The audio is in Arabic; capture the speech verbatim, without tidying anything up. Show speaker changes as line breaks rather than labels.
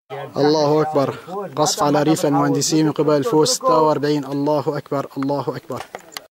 الله أكبر. قصف على ريف المهندسين من قبل الفوز ستة وأربعين. الله أكبر الله أكبر.